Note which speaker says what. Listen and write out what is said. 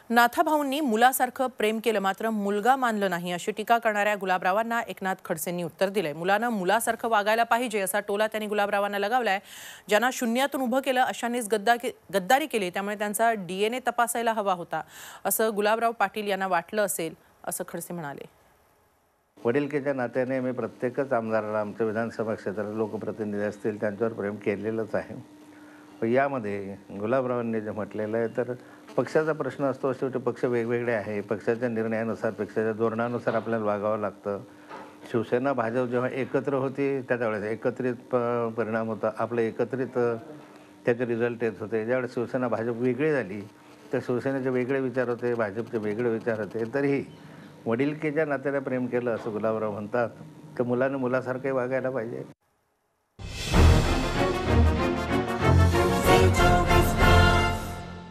Speaker 1: नाथाभाऊंनी मुलासारखं प्रेम केलं मात्र मुलगा मानलं नाही अशी टीका करणाऱ्या गुलाबरावांना एकनाथ खडसेंनी उत्तर दिलंय। मुलानं मुलासारखं वागायला पाहिजे असा टोला त्यांनी गुलाबरावांना लगावलाय। ज्यांना शून्यातून उभं केलं अशांनीच गद्दारी केली, त्यामुळे त्यांचा DNA तपासायला हवा होता असं गुलाबराव पाटील यांना वाटलं असेल असं खडसे म्हणाले।
Speaker 2: वडीलकीच्या नात्याने मी प्रत्येकच आमदाराला आमच्या विधानसभा क्षेत्रात लोकप्रतिनिधी असतील त्यांच्यावर प्रेम केलेलंच आहे। पण यामध्ये गुलाबरावांनी जे म्हटलेलं आहे तर पक्षाचा प्रश्न असतो, शेवटी पक्ष वेगवेगळे आहे, पक्षाच्या निर्णयानुसार पक्षाच्या धोरणानुसार आपल्याला वागावं लागतं। शिवसेना भाजप जेव्हा एकत्र होती त्यावेळेस एकत्रित परिणाम होता, आपलं एकत्रित त्याचे रिझल्ट येत होते। ज्यावेळेस शिवसेना भाजप वेगळी झाली तर शिवसेनेचे वेगळे विचार होते, भाजपचे वेगळे विचार होते। तरीही वडीलकीच्या नात्याने प्रेम केलं असं गुलाबराव म्हणतात, तर मुलाने मुलासारखे वागायला पाहिजे।